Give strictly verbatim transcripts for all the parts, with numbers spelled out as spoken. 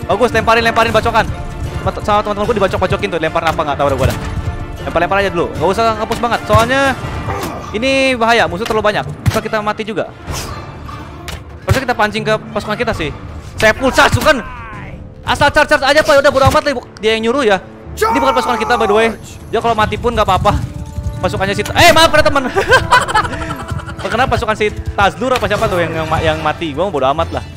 Bagus, lemparin, lemparin bacokan. Sama teman-teman gue dibacok-bacokin tuh, lempar apa nggak tahu udah gue dah. Lempar-lempar aja dulu, nggak usah ngapus banget. Soalnya ini bahaya, musuh terlalu banyak. Bisa kita mati juga. Harusnya kita pancing ke pasukan kita sih. Saya full charge kan. Asal charge-charge aja pak, udah bodo amat lah. Dia yang nyuruh ya. Ini bukan pasukan kita by the way. Dia kalau mati pun nggak apa-apa. Pasukannya si Eh maaf pada teman. Kenapa pasukan si Tazdur apa siapa tuh yang yang, yang mati? Gua mau bodo amat lah.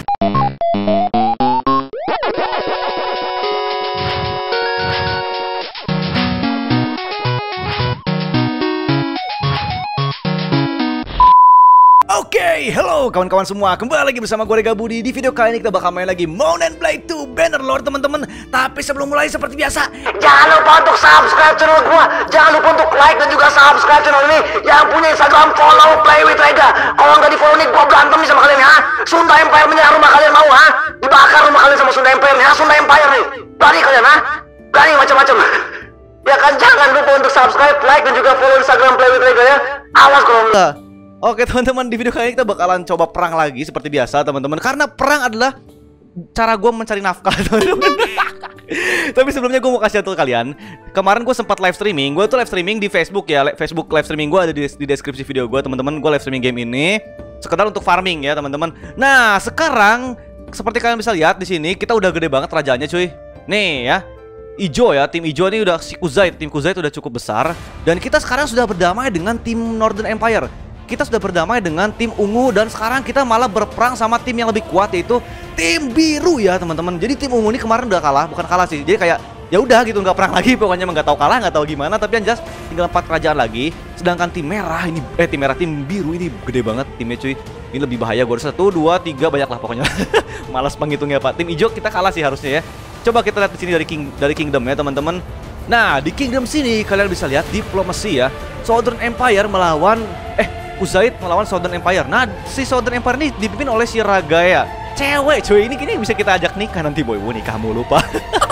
Oke, okay, hello kawan-kawan semua. Kembali lagi bersama gue Rega Budi. Di video kali ini kita bakal main lagi Mount and Blade two Bannerlord teman-teman. Tapi sebelum mulai seperti biasa, jangan lupa untuk subscribe channel gue. Jangan lupa untuk like dan juga subscribe channel ini. Yang punya Instagram follow Play with Rega. Kalau nggak di follow nih gue berantem nih sama kalian ya. Sunda Empire menyerang rumah kalian mau ha? Dibakar rumah kalian sama Sunda Empire nih ha? Sunda Empire nih. Berani kalian ha? Berani macam-macam. Ya kan, jangan lupa untuk subscribe, like dan juga follow Instagram Play with Rega ya. Awas kalau enggak. Oke teman-teman, di video kali ini kita bakalan coba perang lagi seperti biasa teman-teman. Karena perang adalah cara gue mencari nafkah teman-teman. Tapi sebelumnya gue mau kasih tahu kalian, kemarin gue sempat live streaming. Gue tuh live streaming di Facebook ya. Facebook live streaming gue ada di, di deskripsi video gue teman-teman. Gue live streaming game ini sekedar untuk farming ya teman-teman. Nah sekarang seperti kalian bisa lihat di sini kita udah gede banget rajanya cuy. Nih ya, Ijo ya, tim Ijo ini udah si Kuzait. Tim Kuzait udah cukup besar. Dan kita sekarang sudah berdamai dengan tim Northern Empire. Kita sudah berdamai dengan tim ungu dan sekarang kita malah berperang sama tim yang lebih kuat, yaitu tim biru ya teman-teman. Jadi tim ungu ini kemarin udah kalah, bukan kalah sih. Jadi kayak ya udah gitu, nggak perang lagi pokoknya, nggak tahu kalah, nggak tahu gimana. Tapi yang jelas tinggal empat kerajaan lagi. Sedangkan tim merah ini eh tim merah tim biru ini gede banget timnya cuy. Ini lebih bahaya. Gue harus satu dua tiga banyak lah pokoknya. Malas menghitungnya pak. Tim hijau kita kalah sih harusnya ya. Coba kita lihat di sini dari king dari kingdom ya teman-teman. Nah di kingdom sini kalian bisa lihat diplomasi ya. Southern Empire melawan eh Kuzait melawan Southern Empire. Nah, si Southern Empire ini dipimpin oleh si Ragaya. Cewek cuy, ini kini bisa kita ajak nikah nanti boy. Wah, nikah mulu pak.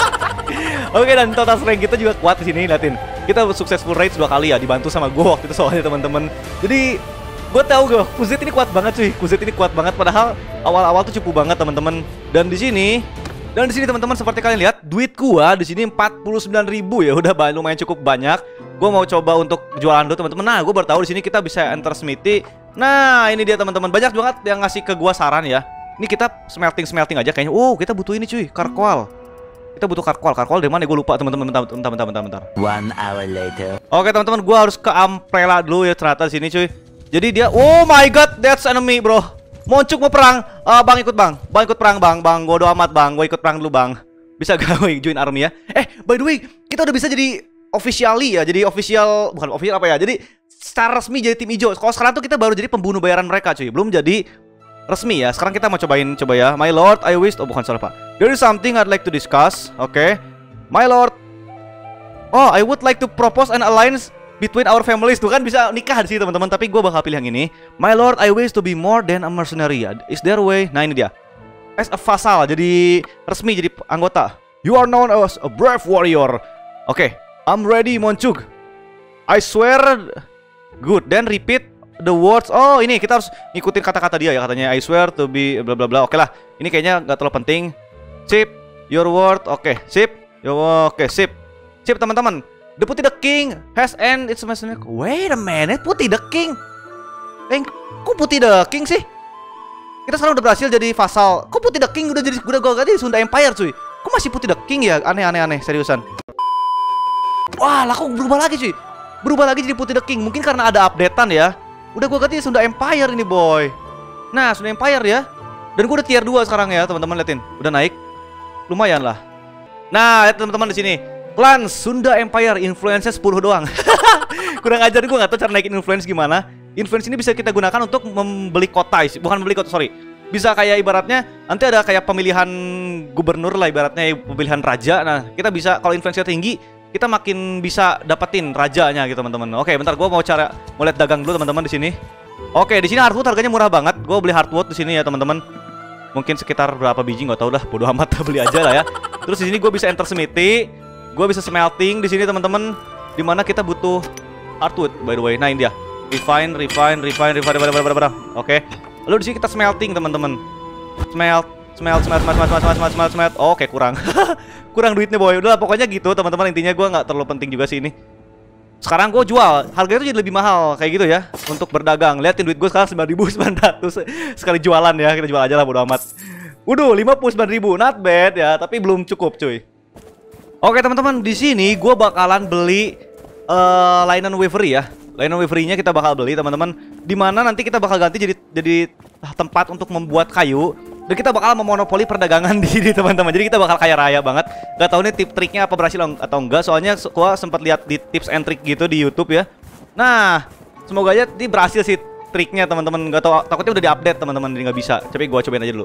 Oke, dan total strength kita juga kuat di sini, liatin. Kita successful raid dua kali ya, dibantu sama gue waktu itu soalnya teman-teman. Jadi, gue tahu gue, Kuzait ini kuat banget cuy. Kuzait ini kuat banget padahal awal-awal tuh cupu banget teman-teman. Dan di sini Dan di sini teman-teman seperti kalian lihat, duit gua di sini empat puluh sembilan ribu ya, udah lumayan cukup banyak. Gua mau coba untuk jualan dulu teman-teman. Nah, gua baru tahu di sini kita bisa enter smithy. Nah, ini dia teman-teman. Banyak banget yang ngasih ke gua saran ya. Ini kita smelting-smelting aja kayaknya. Oh, kita butuh ini cuy, karkwal. Kita butuh karkwal. Karkwal dari mana? Gue lupa teman-teman. Bentar, bentar, bentar, bentar, bentar. One hour later. Oke teman-teman, gua harus ke Umbrella dulu ya ternyata di sini cuy. Jadi dia, oh my god, that's enemy bro. Moncuk mau perang, uh, bang ikut bang, bang ikut perang bang, bang gue doa amat bang, gue ikut perang dulu bang. Bisa gak gue join army ya? Eh by the way, kita udah bisa jadi officially ya, jadi official, bukan official apa ya? Jadi secara resmi jadi tim hijau. Kalau sekarang tuh kita baru jadi pembunuh bayaran mereka cuy, belum jadi resmi ya. Sekarang kita mau cobain, coba ya. My lord, I wish, oh bukan salah pak. There is something I'd like to discuss, oke? Okay. My lord, oh I would like to propose an alliance between our families. Tuh kan bisa nikah sih teman-teman. Tapi gue bakal pilih yang ini. My lord, I wish to be more than a mercenary. Is there a way? Nah ini dia. As a vassal, jadi resmi, jadi anggota. You are known as a brave warrior. Oke, okay. I'm ready Moncuk. I swear. Good, then repeat the words. Oh ini kita harus ngikutin kata-kata dia ya. Katanya I swear to be bla bla bla. Oke okay lah, ini kayaknya gak terlalu penting. Sip, your word. Oke, okay. Sip. Yo, oke, okay. Sip. Sip teman-teman. The Putih the King has end its mercenary. Wait a minute, Putih the King. Eh, kok Putih the King sih? Kita sekarang udah berhasil jadi vassal. Kok Putih the King udah jadi udah gua ganti Sunda Empire cuy. Kok masih Putih the King ya? Aneh aneh aneh, seriusan. Wah, lah kok berubah lagi cuy. Berubah lagi jadi Putih the King. Mungkin karena ada updatean ya. Udah gua ganti Sunda Empire ini boy. Nah, Sunda Empire ya. Dan gua udah tier dua sekarang ya, teman-teman liatin. Udah naik. Lumayan lah. Nah, lihat teman-teman di sini. Klan Sunda Empire, influence-nya sepuluh doang. Kurang ajar, gue gak tahu cara naikin influence gimana. Influence ini bisa kita gunakan untuk membeli kota. Bukan membeli kota, sorry. Bisa kayak ibaratnya nanti ada kayak pemilihan gubernur lah ibaratnya, pemilihan raja. Nah, kita bisa kalau influence-nya tinggi, kita makin bisa dapetin rajanya gitu, teman-teman. Oke, bentar gue mau cara mau lihat dagang dulu teman-teman di sini. Oke, di sini hardwood harganya murah banget. Gue beli hardwood di sini ya, teman-teman. Mungkin sekitar berapa biji nggak tahu dah, bodo amat, beli aja lah ya. Terus di sini gue bisa enter smithy. Gue bisa smelting di sini teman-teman, dimana kita butuh hardwood by the way. Nah ini dia, refine, refine, refine, refine, refine, refine, refine. Oke. Lalu di sini kita smelting teman-teman. Smelt, Smelt, smelt, smelt, smelt, smelt, smelt, smelt, smelt, smelt. Oke, kurang. Kurang duitnya boy. Udah pokoknya gitu teman-teman, intinya gue nggak terlalu penting juga sih ini. Sekarang gue jual, harganya tuh jadi lebih mahal kayak gitu ya untuk berdagang. Liatin duit gue sekarang sembilan ribu sembilan ratus sekali jualan ya. Kita jual aja lah bodo amat. Waduh, lima puluh sembilan ribu, not bad ya, tapi belum cukup cuy. Oke teman-teman, di sini gue bakalan beli uh, Linen Weavery ya. Linen Weavery-nya kita bakal beli teman-teman. Dimana nanti kita bakal ganti jadi jadi tempat untuk membuat kayu. Dan kita bakal memonopoli perdagangan di sini teman-teman. Jadi kita bakal kaya raya banget. Gak tahu nih tip triknya apa berhasil atau enggak. Soalnya gua sempat lihat di tips and trick gitu di YouTube ya. Nah, semoga aja ini berhasil sih triknya teman-teman. Gak tahu, takutnya udah diupdate teman-teman, jadi nggak bisa. Tapi gua cobain aja dulu.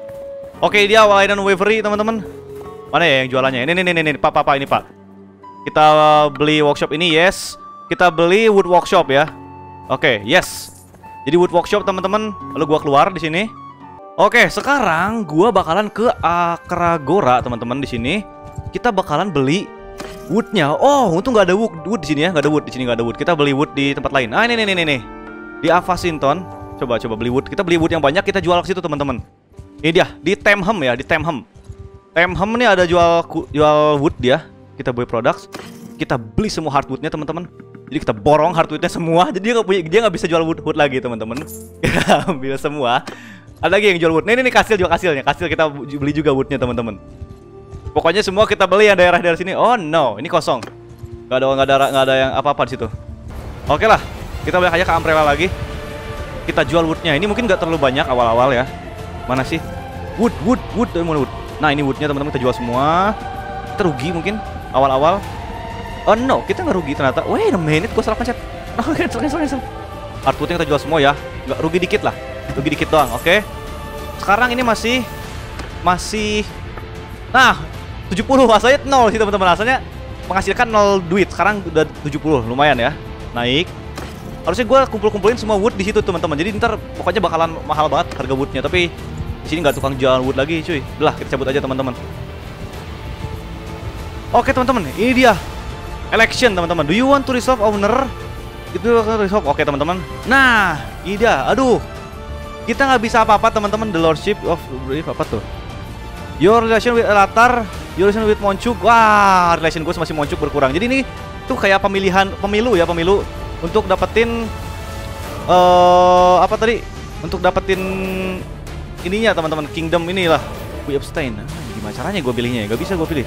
Oke, dia Linen Weavery teman-teman. Mana ya yang jualannya? Ini nih nih nih, Pak, Pak, Pak, ini Pak. Kita beli workshop ini, yes. Kita beli wood workshop ya. Oke, yes. Jadi wood workshop teman-teman. Lalu gua keluar di sini. Oke, sekarang gua bakalan ke Akragora teman-teman di sini. Kita bakalan beli woodnya. Oh, untung nggak ada wood, wood di sini ya, nggak ada wood di sini, nggak ada wood. Kita beli wood di tempat lain. Ah, ini nih nih nih. Di Avasinton. Coba coba beli wood. Kita beli wood yang banyak, kita jual ke situ teman-teman. Ini dia di Temhem ya, di Temhem. Temhem nih ada jual jual wood dia. Kita beli products. Kita beli semua hardwoodnya teman-teman. Jadi kita borong hardwoodnya semua. Jadi dia nggak punya, dia nggak bisa jual wood wood lagi teman-teman. Kita ambil semua. Ada lagi yang jual wood. Nih, nih, nih kastil juga kastilnya. Kastil kita beli juga woodnya teman-teman. Pokoknya semua kita beli yang daerah-daerah sini. Oh no, ini kosong. Gak ada, gak ada, gak ada yang apa-apa di situ. Oke lah, kita balik aja ke Umbrella lagi. Kita jual woodnya. Ini mungkin gak terlalu banyak awal-awal ya. Mana sih? Wood, wood, wood, wood. Nah ini woodnya teman-teman kita jual semua. Kita rugi mungkin awal-awal. Oh no, kita nggak rugi ternyata. Wait a minute, gue salah pencet. Oh, cancel, cancel, cancel. Hardwoodnya kita jual semua ya. Nggak rugi dikit lah. Rugi dikit doang, oke. Okay. Sekarang ini masih masih nah tujuh puluh, asalnya nol sih teman-teman. Asalnya menghasilkan nol duit. Sekarang udah tujuh puluh, lumayan ya. Naik. Harusnya gue kumpul-kumpulin semua wood di situ teman-teman. Jadi ntar pokoknya bakalan mahal banget harga woodnya. Tapi di sini nggak tukang jual wood lagi, cuy. Udah, kita cabut aja teman-teman. Oke teman-teman, ini dia election teman-teman. Do you want to resolve owner? Itu resolve. Oke teman-teman. Nah, ini dia. Aduh. Kita nggak bisa apa-apa teman-teman. The Lordship of Brief apa tuh? Your relation with Elatar, your relation with Moncuk. Wah, relation gue masih Moncuk berkurang. Jadi ini tuh kayak pemilihan pemilu ya, pemilu untuk dapetin uh, apa tadi? Untuk dapetin ininya teman-teman, kingdom inilah. We abstain. Nah, gimana caranya gue pilihnya ya? Gak bisa gue pilih.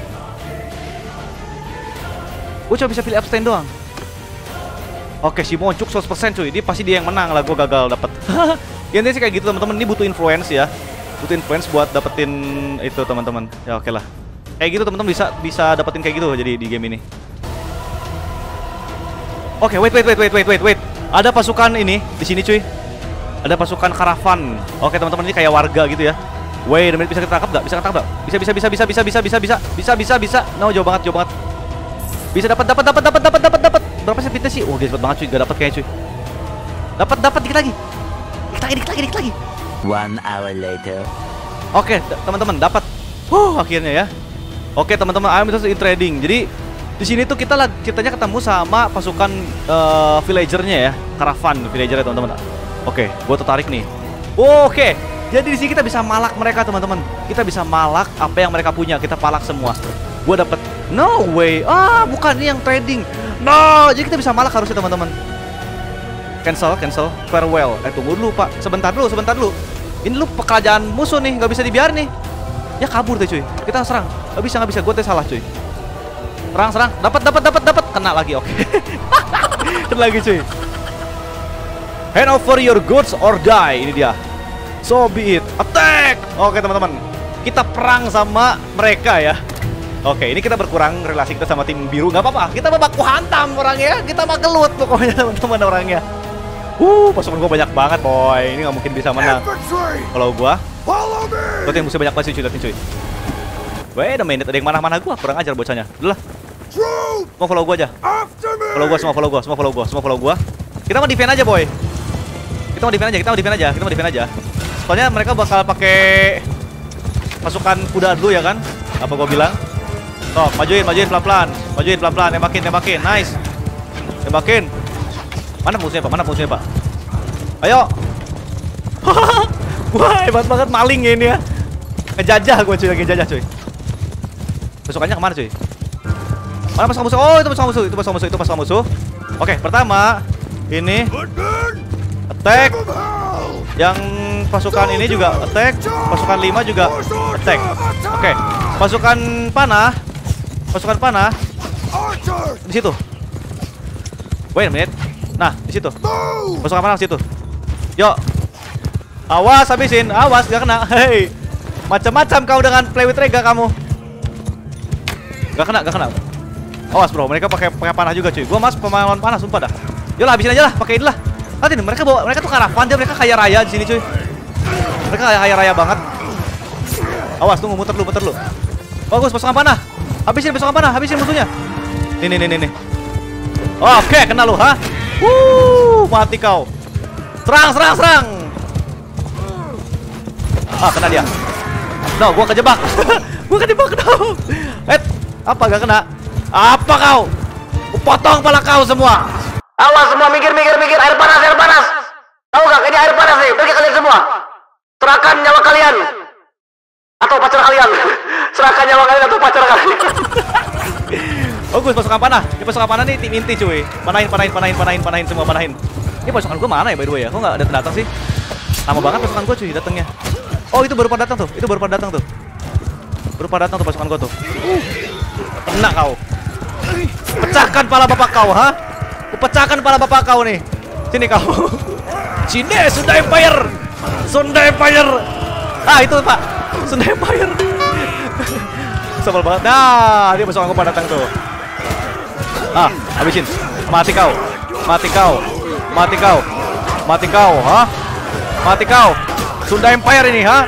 Gue cuma bisa pilih abstain doang. Oke, si Moncuk seratus persen cuy. Dia pasti dia yang menang lah, gue gagal dapet. Ya intinya sih kayak gitu teman-teman. Ini butuh influence ya. Butuh influence buat dapetin itu teman-teman. Ya oke lah. Kayak gitu teman-teman, bisa bisa dapetin kayak gitu jadi di game ini. Oke, wait wait wait wait wait wait wait. Ada pasukan ini di sini cuy. Ada pasukan karavan. Oke teman-teman, ini kayak warga gitu ya. Wait, bisa kita tangkap nggak? Bisa kita tangkap nggak? Bisa bisa bisa bisa bisa bisa bisa bisa bisa bisa bisa. No, jauh banget jauh banget. Bisa dapat dapat dapat dapat dapat dapat dapat. Berapa sih fitnya sih? Oh, dia cepet banget cuy. Gak dapat kayaknya cuy. Dapat dapat dikit lagi. Dikit lagi dikit lagi dikit lagi. One hour later. Oke, teman-teman dapat. Huh, akhirnya ya. Oke, teman-teman, I'm interested in trading. Jadi di sini tuh kita lah kitanya ketemu sama pasukan uh, villagernya ya, karavan villager ya teman-teman. Oke, gue tertarik nih. Oke, jadi di sini kita bisa malak mereka teman-teman. Kita bisa malak apa yang mereka punya, kita palak semua. Gue dapet. No way. Ah, bukan ini yang trading. No, jadi kita bisa malak harusnya teman-teman. Cancel, cancel. Farewell. Eh tunggu dulu pak. Sebentar dulu, sebentar dulu. Ini lu kerajaan musuh nih, nggak bisa dibiarin nih. Ya kabur deh cuy. Kita serang. Gak bisa, nggak bisa. Gue teh salah cuy. Serang, serang. Dapat, dapat, dapat, dapat. Kena lagi, oke. Kena lagi cuy. Hand over your goods or die. Ini dia. So be it. Attack. Oke teman-teman. Kita perang sama mereka ya. Oke, ini kita berkurang relasi kita sama tim biru. Nggak apa-apa. Kita baku hantam orangnya. Kita mah gelut pokoknya teman-teman orangnya. Uh, pasukan gua banyak banget, boy. Ini nggak mungkin bisa menang. Kalau gua, gua tim musuh banyak banget sih, cuy. Liatin cuy. Wait a minute, ada yang mana-mana gua. Kurang ajar bocahnya. Udah lah. Semua follow gua aja. Follow gua, semua follow gua, semua follow gua, semua follow gua. Kita mau defend aja, boy. Kita mau defend aja, kita mau defend aja, kita mau defend aja. Soalnya mereka bakal pakai pasukan kuda dulu ya kan? Apa gua bilang? Stop, majuin, majuin pelan-pelan. Majuin pelan-pelan, tembakin, tembakin. Nice. Tembakin. Mana musuhnya, Pak? Mana musuhnya, Pak? Ayo. Wah, hebat banget maling ya ini ya. Ngejajah gue cuy, lagi ngejajah cuy. Pasukannya kemana cuy? Mana pasukan musuh? Oh itu pasukan musuh, itu pasukan musuh, itu pasukan musuh. Oke, pertama ini attack. Yang pasukan ini juga attack. Pasukan lima juga attack. Oke, pasukan panah. Pasukan panah di situ. Wait a minute. Nah, di situ. Pasukan panah di situ. Yuk. Awas habisin, awas gak kena. Hei. Macam-macam kau dengan play with Rega kamu. Gak kena, gak kena. Awas bro, mereka pakai pakai panah juga cuy. Gua mas pemain panah sumpah dah. Yolah habisin aja lah, pakai inilah. Nanti nih mereka bawa, mereka tuh karavan dia, mereka kaya raya di sini cuy. Mereka kaya, kaya raya banget. Awas tunggu, muter lu, muter lu. Bagus, pasukan panah. Habisin pasukan panah, habisin musuhnya. Nih nih nih nih nih. Oke, kena lu, ha? Wuh, mati kau. Serang, serang, serang. Ah, kena dia. No, gua kejebak. Gua kejebak, no. Eh, apa gak kena? Apa kau? Kupotong kepala kau semua. Awas semua, mikir, mikir, mikir. Air panas, air panas. Tahu gak? Ini air panas nih. Pergi kalian semua. Serahkan nyawa kalian. Atau pacar kalian. Serahkan nyawa kalian atau pacar kalian. Bagus, pasukan panah. Ini pasukan panah nih tim inti cuy. Panahin, panahin, panahin, panahin, panahin semua, panahin. Ini pasukan gua mana ya by the way ya? Kok nggak ada datang sih? Lama banget pasukan gua cuy datangnya. Oh, itu baru pada datang tuh. Itu baru pada datang tuh. Baru pada datang tuh pasukan gua tuh. Uh. Kena kau. Pecahkan pala bapak kau, ha? Kupecahkan pala bapak kau nih. Sini kau. Sini Sunda Empire. Sunda Empire. Ah, itu Pak. Sunda Empire. Sebel banget. Nah, dia pasukan gua pada datang tuh. Ah, habisin. Mati kau. Mati kau. Mati kau. Mati kau, ha? Mati kau. Sunda Empire ini, ha?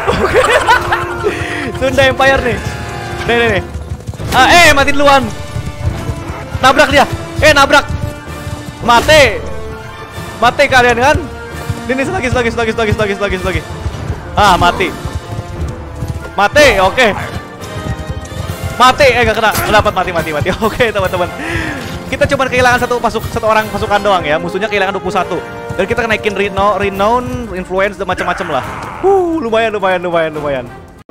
Sunda Empire nih. Nih, nih, nih. Ah, eh, mati duluan. Nabrak dia. Eh, nabrak. Mati. Mati kalian kan? Ini selagi, selagi, selagi, selagi, selagi, selagi, selagi. Ah, mati. Mati, oke. Okay. Mati, eh gak kena. Dapat mati, mati, mati. Oke, okay, teman-teman. Kita cuma kehilangan satu pasuk, satu orang pasukan doang ya. Musuhnya kehilangan dua puluh satu. Dan kita naikin reno, renown, influence dan macam-macam lah. Uh, lumayan, lumayan, lumayan, lumayan.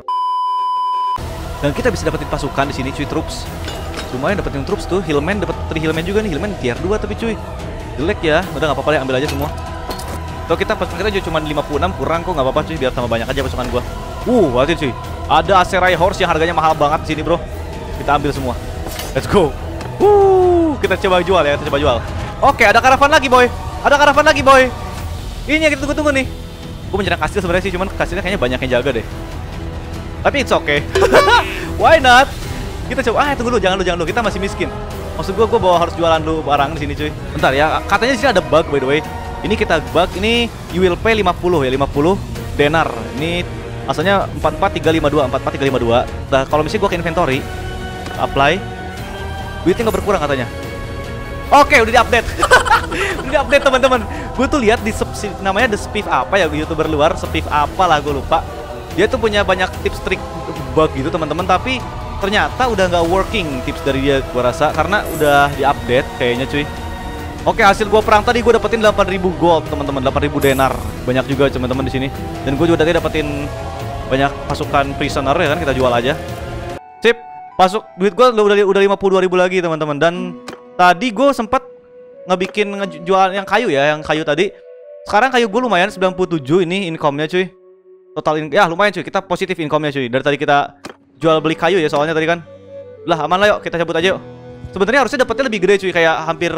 Dan kita bisa dapetin pasukan di sini, cuy, troops. Lumayan dapetin troops tuh. Hillman dapat three Hillman juga nih. Hillman tier dua tapi cuy. Jelek ya. Udah enggak apa-apa deh, ambil aja semua. Tuh kita pasukan kita juga cuma lima puluh enam, kurang kok, enggak apa-apa cuy, biar tambah banyak aja pasukan gua. Uh, berarti cuy. Ada Aserai Horse yang harganya mahal banget di sini, bro. Kita ambil semua. Let's go. Uh, kita coba jual ya, kita coba jual. Oke, ada karavan lagi, boy. Ada karavan lagi, boy. Ini yang kita tunggu-tunggu nih. Gue menyerang kastil sebenarnya sih, cuman kastilnya kayaknya banyak yang jaga deh. Tapi it's okay. Why not? Kita coba. Ah, tunggu dulu, jangan lu, jangan lu. Kita masih miskin. Maksud gue, gue bawa harus jualan dulu barang di sini, cuy. Bentar ya. Katanya di sini ada bug, by the way. Ini kita bug. Ini you will pay lima puluh ya, lima puluh denar. Ini asalnya empat empat tiga lima dua, empat empat tiga lima dua. Nah, kalau misalnya gue ke inventory, apply, duitnya nggak berkurang katanya. Oke, udah di-update. Udah di-update teman-teman. Gue tuh lihat di namanya The Spiff apa ya, YouTuber luar, Spiff apa lah gue lupa. Dia tuh punya banyak tips trik bug gitu teman-teman, tapi ternyata udah nggak working tips dari dia gue rasa karena udah di-update kayaknya cuy. Oke, hasil gue perang tadi gue dapetin delapan ribu gold teman-teman, delapan ribu denar. Banyak juga teman-teman di sini. Dan gue juga tadi dapetin banyak pasukan prisoner ya kan, kita jual aja. Sip, pasuk duit gue udah udah lima puluh dua ribu lagi teman-teman. Dan tadi gue sempat ngebikin ngejual yang kayu ya, yang kayu tadi. Sekarang kayu gue lumayan sembilan puluh tujuh ini income-nya cuy. Total in ya lumayan cuy, kita positif income-nya cuy. Dari tadi kita jual beli kayu ya soalnya tadi kan. Lah aman lah, yuk kita cabut aja yuk. Sebenarnya harusnya dapatnya lebih gede cuy, kayak hampir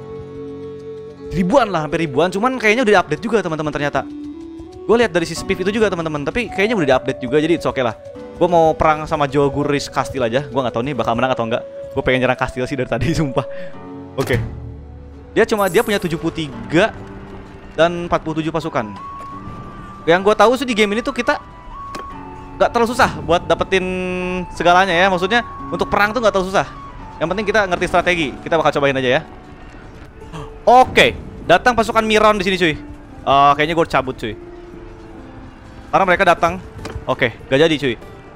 ribuan lah, hampir ribuan. Cuman kayaknya udah di-update juga teman-teman ternyata. Gue lihat dari si Spiff itu juga teman-teman, tapi kayaknya udah di-update juga, jadi it's okay lah. Gue mau perang sama Joguris Kastil aja. Gue nggak tahu nih bakal menang atau enggak. Gue pengen nyerang kastil sih dari tadi sumpah. Oke. Okay. Dia cuma dia punya tujuh puluh tiga dan empat puluh tujuh pasukan. Yang gue tahu sih di game ini tuh kita nggak terlalu susah buat dapetin segalanya ya. Maksudnya untuk perang tuh nggak terlalu susah. Yang penting kita ngerti strategi. Kita bakal cobain aja ya. Oke, okay. Datang pasukan Miron di sini cuy. Uh, kayaknya gue cabut cuy. Karena mereka datang. Oke, okay. Gak jadi cuy.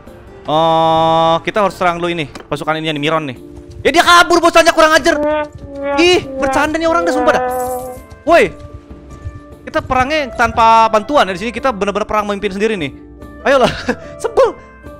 Uh, kita harus serang dulu ini pasukan ini nih, Miron nih. Ya dia kabur bosanya, kurang ajar. Ih, bercanda nih orang dah sumpah dah. Woi, kita perangnya tanpa bantuan ya di sini, kita benar-benar perang memimpin sendiri nih. Ayolah, sebel.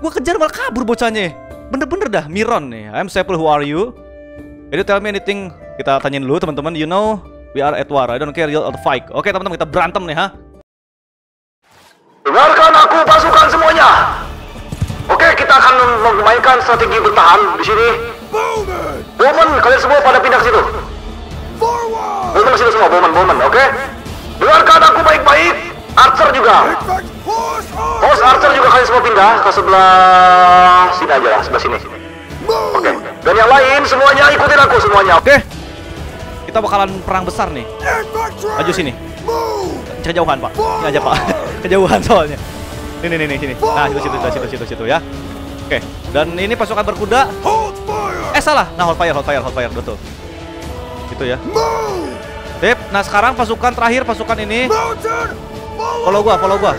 Gua kejar malah kabur bocahnya. Bener-bener dah, Miron nih. I'm Sepul, who are you? Can you tell me anything? Kita tanyain dulu teman-teman. You know, we are at war. I don't care real or fight. Oke teman-teman, kita berantem nih, ha? Dengarkan aku pasukan semuanya. Oke, kita akan memainkan strategi bertahan di sini. Bowman, kalian semua pada pindah ke situ. Bowman sini semua, Bowman, Bowman, oke? Dengarkan aku baik-baik. Archer juga. Horse Archer juga kalian semua pindah ke sebelah sini aja lah, sebelah sini. Oke. Dan yang lain semuanya ikutin aku semuanya. Oke. Kita bakalan perang besar nih. Maju sini. Kejauhan, Pak. Ini aja, Pak. Kejauhan soalnya. Ini nih nih sini. Nah, situ situ situ situ situ ya. Oke. Dan ini pasukan berkuda. Eh salah. Nah, hold fire, hold fire, hold fire, betul. Gitu ya. Sip. Nah, sekarang pasukan terakhir, pasukan ini. Follow gua, follow gua.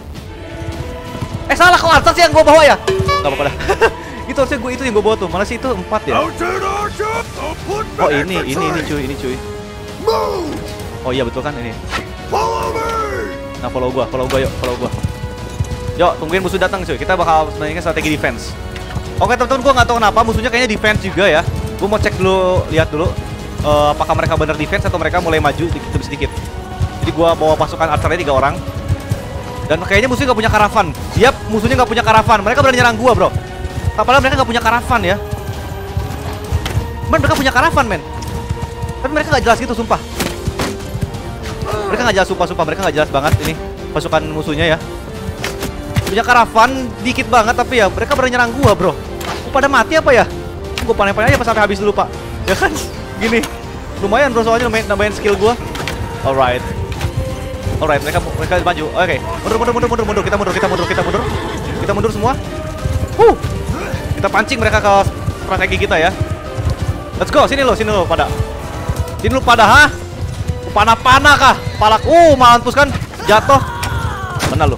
Eh salah, kok Archer sih yang gua bawa ya? Gak apa-apa dah. Itu harusnya gua itu yang gua bawa tuh. Malah sih itu empat ya. Oh, ini, ini, ini cuy, ini cuy. Oh iya betul kan ini. Nah, follow gua, follow gua yuk, follow gua. Yuk, tungguin musuh datang cuy. Kita bakal mainkan strategi defense. Oke teman-teman, gua nggak tahu kenapa musuhnya kayaknya defense juga ya. Gua mau cek dulu, lihat dulu uh, apakah mereka benar defense atau mereka mulai maju sedikit demi sedikit. Jadi gua bawa pasukan archernya tiga orang. Dan kayaknya musuhnya nggak punya karavan. Siap, musuhnya nggak punya karavan. Mereka berani nyerang gua, bro. Padahal mereka nggak punya karavan ya. Men, mereka punya karavan, men. Tapi mereka nggak jelas gitu, sumpah. Mereka nggak jelas, sumpah-sumpah. Mereka nggak jelas banget ini pasukan musuhnya ya. Punya karavan dikit banget, tapi ya mereka berani nyerang gua, bro. Gua pada mati apa ya? Gua panen-panen aja pas sampai habis dulu, Pak. Ya kan? Gini. Lumayan, bro, soalnya nambahin, nambahin skill gua. Alright. Alright, mereka mereka maju. Oke. Okay. Mundur, mundur, mundur, mundur, mundur. Kita mundur, kita mundur, kita mundur. Kita mundur semua. Huh. Kita pancing mereka ke strategi kita ya. Let's go, sini lo, sini lo pada. Sini lo pada, ha? Panah-panah kah? Palak, uh, mampus kan? Jatuh. Kena lo.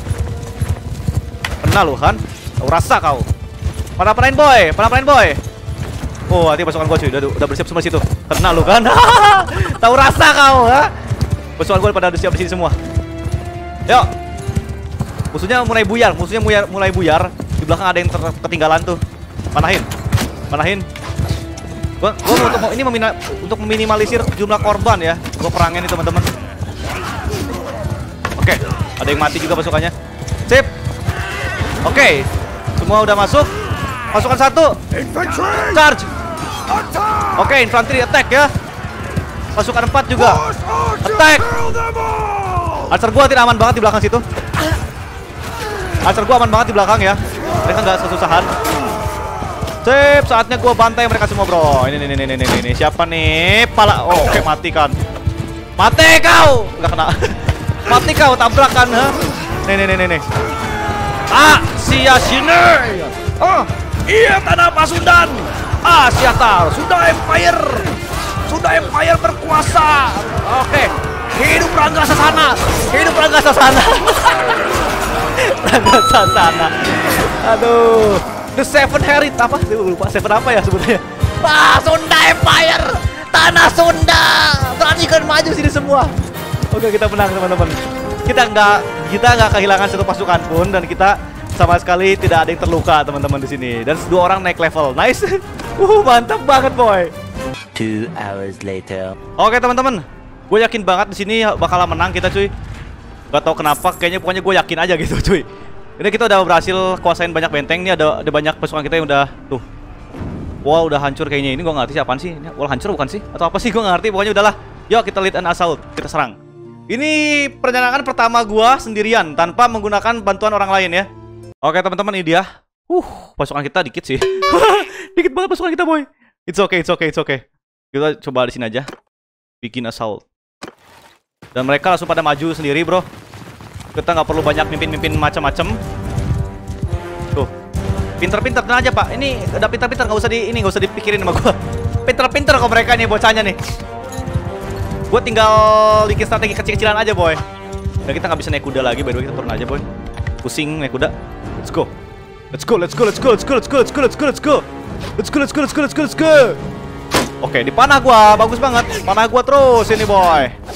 Kena lo kan? Kau rasa kau. Panah-panahin boy, panah-panahin boy. Oh, hati pasukan gua cuy, udah, udah bersiap semua situ. Kena lo kan? Tahu rasa kau, ha? Pasukan gua pada udah siap di sini semua. Yuk. Musuhnya mulai buyar, musuhnya mulai, mulai buyar. Di belakang ada yang ter ketinggalan tuh. Panahin. Panahin. Gua, gua mau untuk ini memina, untuk meminimalisir jumlah korban ya. Gua perangin nih teman-teman. Oke, ada yang mati juga pasukannya. Sip. Oke. Semua udah masuk. Pasukan satu. Charge. Oke, infantry attack ya. Pasukan empat juga. Attack. Archer gua tidak aman banget di belakang situ. Archer gua aman banget di belakang ya. Mereka nggak kesusahan. Sip, saatnya gua bantai mereka semua, bro. Ini, ini, ini, ini, ini, ini. Siapa nih? Pala. Oh, oke, mati kan. Mati kau. Nggak kena. Mati kau, tabrakan, ha? Nih, nih, nih, nih. Ah, sia sini. Oh, iya tanah Pasundan. Ah, siatar. Sudah Empire. Sudah Empire berkuasa. Oke. Hidup Rangga Sasana. Hidup Rangga Sasana. Rangga Sasana. Aduh. The Seven Herit apa? Saya lupa Seven apa ya sebetulnya. Wah, Sunda Empire. Tanah Sunda. Beranikan maju sini semua. Oke, kita menang teman-teman. Kita nggak kita nggak kehilangan satu pasukan pun dan kita sama sekali tidak ada yang terluka teman-teman di sini. Dan dua orang naik level. Nice. Uh, mantap banget, boy. Two hours later. Oke, teman-teman. Gue yakin banget di sini bakalan menang kita, cuy. Gak tau kenapa, kayaknya pokoknya gue yakin aja gitu, cuy. Ini kita udah berhasil kuasain banyak benteng. Ini ada ada banyak pasukan kita yang udah tuh. Wall udah hancur kayaknya. Ini gue nggak ngerti siapaan sih. Ini wall hancur bukan sih? Atau apa sih? Gue nggak ngerti. Pokoknya udahlah. Yuk kita lead an assault. Kita serang. Ini perjalanan pertama gue sendirian tanpa menggunakan bantuan orang lain ya. Oke teman-teman, ini dia. Uh, pasukan kita dikit sih. Dikit banget pasukan kita, boy. It's okay, it's okay, it's okay. Kita coba di sini aja. Bikin assault. Dan mereka langsung pada maju sendiri, bro. Kita nggak perlu banyak mimpin-mimpin macam-macam. Tuh, pinter-pinter tenang aja, Pak. Ini udah pinter-pinter, nggak usah di ini nggak usah dipikirin sama gua. Pinter-pinter kok mereka nih bocahnya nih. Gua tinggal bikin strategi kecil-kecilan aja, boy. Dan kita nggak bisa naik kuda lagi, by the way, kita turun aja, boy. Pusing naik kuda. Let's go. Let's go, let's go, let's go, let's go, let's go, let's go, let's go, let's go. Let's go, let's go, let's go, let's go, let's go. Oke, di panah gua bagus banget. Panah gua terus ini, boy.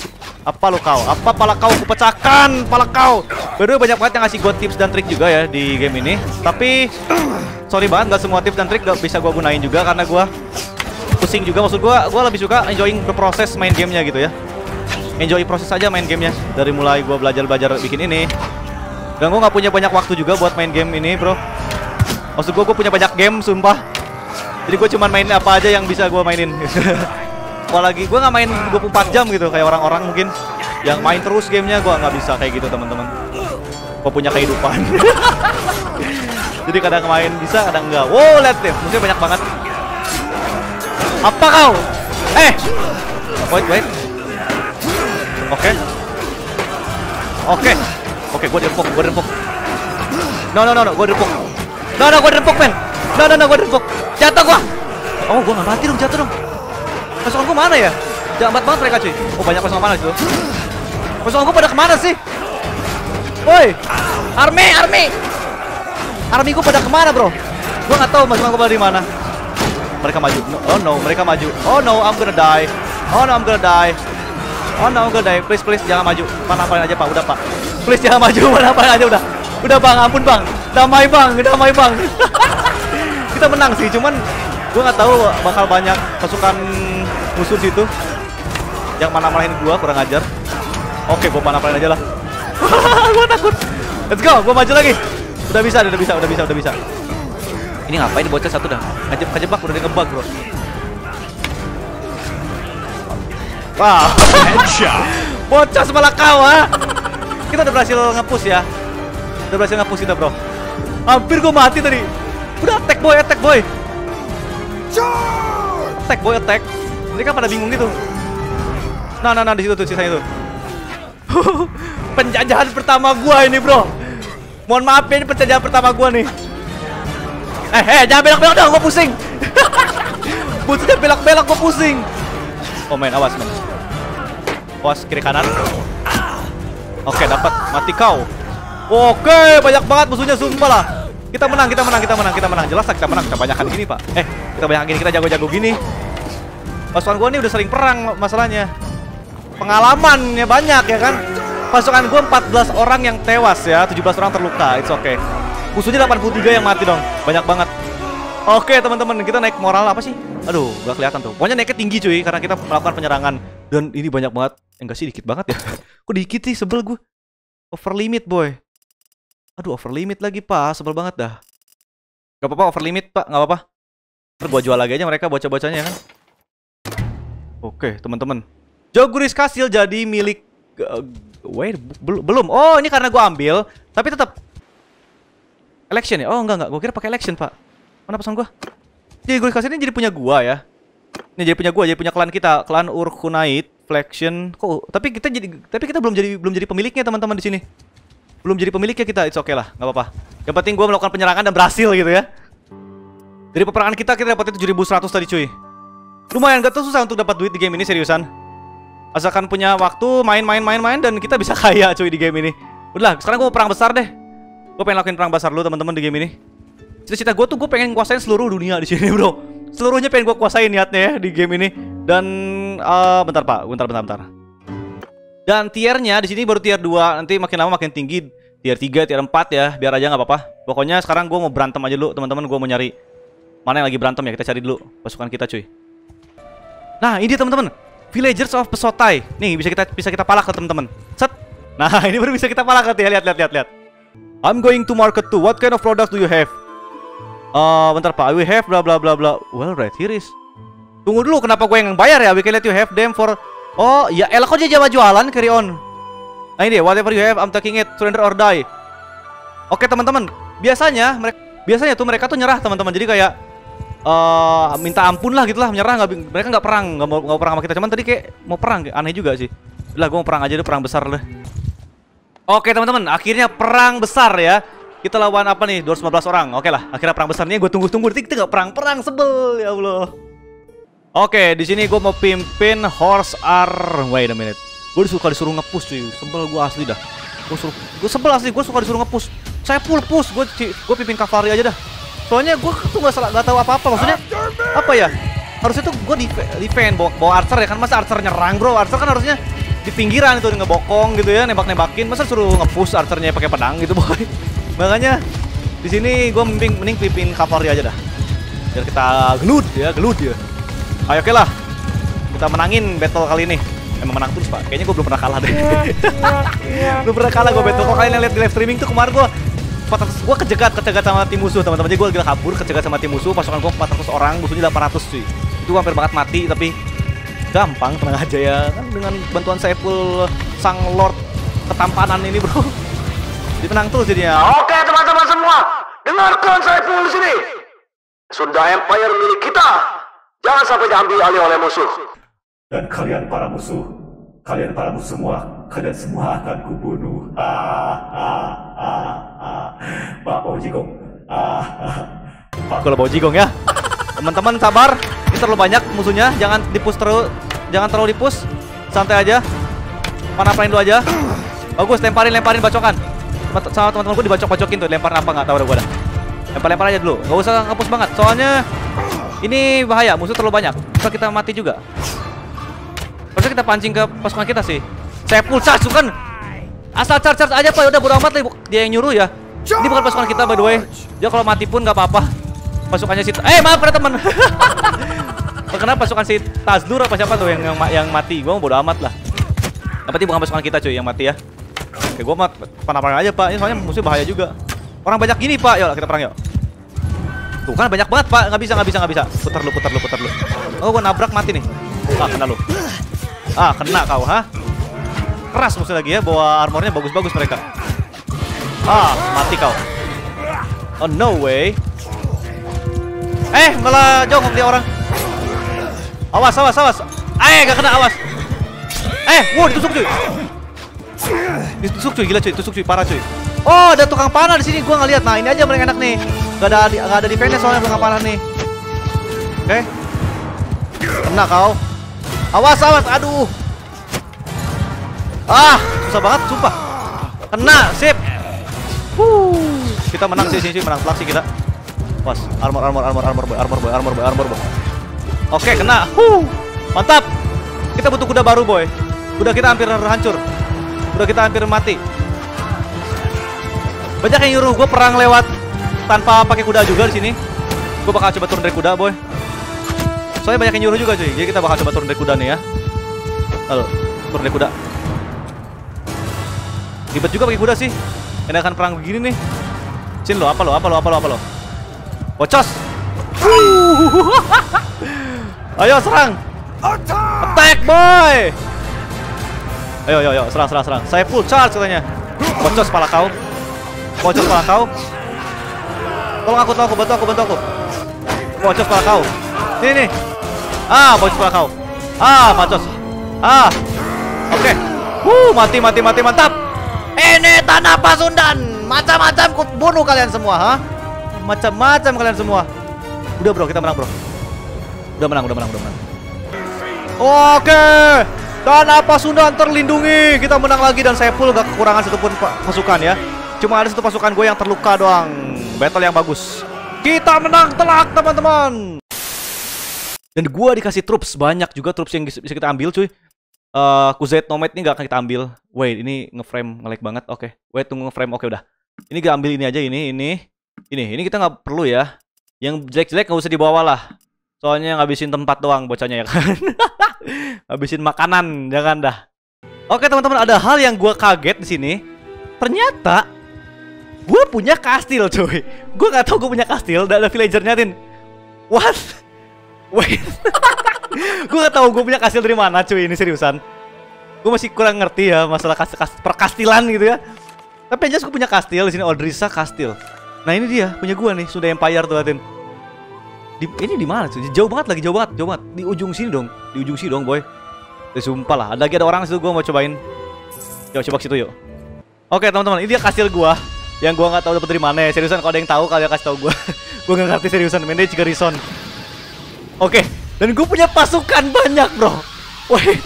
Apa lu kau? Apa pala kau? Kupecahkan pala kau. By the way, banyak banget yang ngasih gue tips dan trik juga ya di game ini. Tapi sorry banget, gak semua tips dan trik gak bisa gue gunain juga karena gue pusing juga. Maksud gue, gue lebih suka enjoying the proses main gamenya gitu ya. Enjoy proses aja main gamenya. Dari mulai gue belajar-belajar bikin ini. Dan gue gak punya banyak waktu juga buat main game ini, bro. Maksud gue, gue punya banyak game, sumpah. Jadi gue cuma main apa aja yang bisa gue mainin. Apalagi gue nggak main dua puluh empat jam gitu kayak orang-orang mungkin yang main terus gamenya. Gue nggak bisa kayak gitu, teman-teman. Gue punya kehidupan. Jadi kadang main bisa, kadang enggak. Wow, lihat deh, musuhnya banyak banget. Apa kau? Eh, wait, wait. Oke, oke, oke. Gue direpok, gue direpok. No, no, no, no, gue direpok. No, no, gue direpok, men. No, no, no, gue direpok. Jatuh gue. Oh, gue nggak mati dong, jatuh dong. Pasukan gue mana ya? Jambat banget mereka cuy. Oh, banyak pasukan mana itu? Pasukan gue pada kemana sih? Woi, army, army, army gue pada kemana bro? Gue nggak tahu pasukan gue pada di mana. Mereka maju. No, oh no, mereka maju. Oh no, I'm gonna die. Oh no, I'm gonna die. Oh no, I'm gonna die. Please, please jangan maju. Mana-mana aja pak, udah pak. Please jangan maju, mana-mana aja udah. Udah bang, ampun bang. Damai bang, damai bang. Kita menang sih, cuman gue nggak tahu bakal banyak pasukan musuh situ yang mana-manain gue, kurang ajar. Oke, gue mana-manain aja lah. Gue takut. Let's go, gue maju lagi. Udah bisa, udah bisa, udah bisa, udah bisa. Ini ngapain bocah satu dah? Ngajep kejebak, udah ngebug bro. Wah, headshot. Bocah sebelah kau, ha? Kita udah berhasil nge-push ya. Udah berhasil nge-push kita bro. Hampir gue mati tadi. Udah attack boy, attack boy. Attack boy, attack. Mereka pada bingung gitu. Nah, nah, nah, di situ tuh sisanya tuh. Penjajahan pertama gua ini, bro. Mohon maaf ya, ini penjajahan pertama gua nih. Eh, eh, jangan belok-belok dong, gua pusing. Butuhnya belok-belok, gua pusing. Oh, main, awas, men. Awas kiri kanan. Oke, dapat. Mati kau. Oke, banyak banget musuhnya, sumpah lah. Kita menang, kita menang, kita menang, kita menang. Jelas lah kita menang, kita banyakan gini, Pak. Eh, kita banyakan gini, kita jago-jago gini. Pasukan gua ini udah sering perang masalahnya. Pengalamannya banyak ya kan. Pasukan gua empat belas orang yang tewas ya, tujuh belas orang terluka. It's okay. Musuhnya delapan puluh tiga yang mati dong. Banyak banget. Oke, teman-teman, kita naik moral apa sih? Aduh, gak kelihatan tuh. Pokoknya naiknya tinggi cuy karena kita melakukan penyerangan. Dan ini banyak banget. Enggak sih, dikit banget ya. Kok dikit sih, sebel gua. Over limit, boy. Aduh, over limit lagi, Pak. Sebel banget dah. Gak apa-apa, over limit, Pak. Gak apa-apa. Ntar gua jual lagi aja mereka bocah-bocahnya kan. Oke, teman-teman. Joguris Kastil jadi milik uh, wait, bel belum. Oh, ini karena gua ambil, tapi tetap election ya. Oh, enggak enggak. Gua kira pakai election, Pak. Mana pesan gua? Jadi Joguris Kastil ini jadi punya gua ya. Ini jadi punya gua, jadi punya klan kita, klan Urkunait, Flexion. Kok tapi kita jadi tapi kita belum jadi belum jadi pemiliknya, teman-teman di sini. Belum jadi pemiliknya kita. It's okay lah, nggak apa-apa. Yang penting gua melakukan penyerangan dan berhasil gitu ya. Dari peperangan kita kita dapat tujuh ribu seratus tadi, cuy. Lumayan, gak tuh susah untuk dapat duit di game ini, seriusan. Asalkan punya waktu main-main-main-main dan kita bisa kaya cuy di game ini. Udah, sekarang gue mau perang besar deh. Gue pengen lakuin perang besar dulu teman-teman di game ini. Cita-cita gue tuh gue pengen kuasain seluruh dunia di sini, bro. Seluruhnya pengen gue kuasain niatnya ya di game ini. Dan uh, bentar Pak, bentar bentar bentar. Dan tiernya di sini baru tier dua, nanti makin lama makin tinggi. Tier tiga, tier empat ya, biar aja nggak apa-apa. Pokoknya sekarang gue mau berantem aja dulu, teman-teman. Gue mau nyari mana yang lagi berantem ya, kita cari dulu pasukan kita cuy. Nah, ini teman-teman, Villagers of Pesotai. Nih, bisa kita bisa kita palak teman-teman. Set. Nah, ini baru bisa kita palak ya. Lihat, lihat, lihat, lihat. I'm going to market too. What kind of products do you have? Uh, bentar Pak. We have bla bla bla bla. Well, right here is. Tunggu dulu, kenapa gue yang bayar ya? We can let you have them for. Oh, ya elah kok dia jawab jualan, carry on. Nah, ini dia, whatever you have, I'm taking it. Surrender or die. Oke, teman-teman. Biasanya mereka biasanya tuh mereka tuh nyerah, teman-teman. Jadi kayak Uh, minta ampun lah gitulah, menyerah, nggak, mereka nggak perang, nggak mau, nggak perang sama kita. Cuman tadi kayak mau perang, aneh juga sih. Lah, gue mau perang aja deh, perang besar deh. Oke teman-teman, akhirnya perang besar ya. Kita lawan apa nih? dua ratus lima belas orang. Oke lah, akhirnya perang besar nih. Gue tunggu-tunggu, kita nggak perang-perang, sebel ya Allah. Oke, di sini gue mau pimpin Horse Ar. Wait a minute. Gue suka disuruh nge-push cuy, sebel gue asli dah. Gue suruh, gue sebel asli, gue suka disuruh nge-push. Saya full push, gue gue pimpin kavaleri aja dah. Soalnya gue tuh gak, salah, gak tahu apa-apa. Maksudnya apa ya? Harusnya tuh gue defend bawa, bawa archer ya kan. Masa archer nyerang bro? Archer kan harusnya di pinggiran itu ngebokong gitu ya, nembak-nembakin. Masa suruh nge-push archernya pakai pedang gitu, boy. Makanya di sini gue mending mending pipin cavalry aja dah. Biar kita gelut ya, gelut ya. Ayo oke lah. Kita menangin battle kali ini. Emang menang terus, Pak. Kayaknya gue belum pernah kalah deh. Belum pernah kalah gue battle. Kalau kalian yang lihat di live streaming tuh kemarin gue gue kejegat, kejegat sama tim musuh, teman-teman. Jadi gue gila kabur, kejegat sama tim musuh. Pasukan gue empat ratus orang, musuhnya delapan ratus cuy. Itu hampir banget mati, tapi gampang, tenang aja ya. Kan dengan bantuan Saiful sang Lord ketampanan ini, bro. Ditenang terus jadinya. Oke teman-teman semua, dengarkan Saiful di sini. Sunda Empire milik kita. Jangan sampai diambil alih oleh musuh. Dan kalian para musuh, kalian para musuh semua, kalian semua akan kubunuh. Ah, ah, ah, ah. Pak Bojigong. Ah, ah. Pak Kalau bawa jigong ya. Teman-teman sabar. Ini terlalu banyak musuhnya. Jangan dipus terus. Jangan terlalu dipus. Santai aja. Panapain dulu aja. Bagus, lemparin, lemparin bacokan. Sama teman-teman gue dibacok-bacokin tuh. Lempar apa nggak tahu udah gue dah. Lempar-lempar aja dulu. Gak usah ngapus banget. Soalnya ini bahaya. Musuh terlalu banyak. Bisa kita mati juga. Harusnya kita pancing ke pasukan kita sih. Saya full charge kan. Asal charge-charge aja Pak. Udah bodo amat lah. Dia yang nyuruh ya. Ini bukan pasukan kita by the way. Dia kalau mati pun nggak apa-apa. Pasukannya si Eh maaf pada teman. Kenapa pasukan si Tazdur apa siapa tuh yang yang, yang mati? Gua mau bodo amat lah. Yang penting bukan pasukan kita cuy yang mati ya. Oke gua mah panah-panah aja Pak. Ini soalnya musuh bahaya juga. Orang banyak gini Pak. Yuk kita perang yuk. Tuh kan banyak banget Pak. Nggak bisa nggak bisa nggak bisa. Putar lu putar lu putar lu. Oh gua nabrak mati nih. Ah kena lu. Ah, kena kau, ha? Keras musuh lagi ya, bawa armornya bagus-bagus mereka. Ah, mati kau. Oh, no way. Eh, malah jongkok dia orang. Awas, awas, awas. Eh, gak kena, awas. Eh, wow, ditusuk cuy. Ditusuk cuy, gila cuy, ditusuk cuy, parah cuy. Oh, ada tukang panah di sini, gua nggak lihat. Nah, ini aja mereka enak nih. Gak ada gak ada defense soalnya tukang panah nih. Oke. Okay. Kena kau. Awas, awas, aduh. Ah, susah banget, sumpah. Kena, sip. Huh. Kita menang sih, sih, menang telak sih kita. Was, armor, armor, armor, armor, boy, armor, boy, armor, boy, armor, boy. Oke, kena. Huh. Mantap. Kita butuh kuda baru, boy. Kuda kita hampir hancur. Kuda kita hampir mati. Banyak yang nyuruh gue perang lewat tanpa pakai kuda juga di sini. Gue bakal coba turun dari kuda, boy. Soalnya banyak yang nyuruh juga cuy. Jadi kita bakal coba turun dari kuda nih ya. Lalu turun dari kuda. Ribet juga pakai kuda sih. Enakan perang begini nih. Sin lo, apa lo, apa lo, apa lo, apa lo. Bocos. Ayo serang. Attack boy. Ayo, ayo, ayo, serang, serang, serang. Saya full charge katanya. Bocos kepala kau. Bocos kepala kau. Tolong aku, tolong aku, bantu aku, bantu aku. Bocos kepala kau. Nih, nih. Ah, bocor kepala kau. Ah, macos. Ah. Oke. Okay. Wuh, mati, mati, mati, mantap. Ini tanah Pasundan. Macam-macam ku bunuh kalian semua, ha? Macam-macam kalian semua. Udah, bro, kita menang, bro. Udah menang, udah menang, udah menang. Oke. Okay. Tanah Pasundan terlindungi. Kita menang lagi dan saya full gak kekurangan satupun pasukan ya. Cuma ada satu pasukan gue yang terluka doang. Battle yang bagus. Kita menang telak, teman-teman. Dan gua dikasih troops banyak juga, troops yang bisa kita ambil cuy. Uh, Kuzet Nomad ini gak akan kita ambil. Wait, ini ngeframe nge-lag banget. Oke, okay. Wait, tunggu ngeframe. Oke, okay, udah. Ini gak ambil ini aja, ini, ini, ini, ini kita nggak perlu ya. Yang jelek-jelek nggak usah dibawa lah. Soalnya ngabisin tempat doang bocahnya ya kan. Ngabisin makanan, jangan dah. Oke okay, teman-teman, ada hal yang gua kaget di sini. Ternyata gua punya kastil cuy. Gua nggak tahu gua punya kastil. Dan ada villagernya tin. What? Wait, gue gak tahu gue punya kastil dari mana cuy, ini seriusan. Gue masih kurang ngerti ya masalah kas kas perkastilan gitu ya. Tapi yang jelas gue punya kastil di sini, Odrisa Kastil. Nah ini dia punya gue nih, Sunda Empire tuh Atin. Di, ini di mana cuy? Jauh banget lagi, jauh banget, jauh banget. Di ujung sini dong, di ujung sini dong boy. Ya, sumpah lah, ada lagi ada orang situ, gue mau cobain. Yuk coba ke situ yuk. Oke teman-teman, ini dia kastil gue yang gue nggak tahu dapat dari mana ya. Seriusan kalau ada yang tahu kalian kasih tahu gue. Gue nggak ngerti seriusan. Manage Garrison. Oke, dan gue punya pasukan banyak bro. Wait,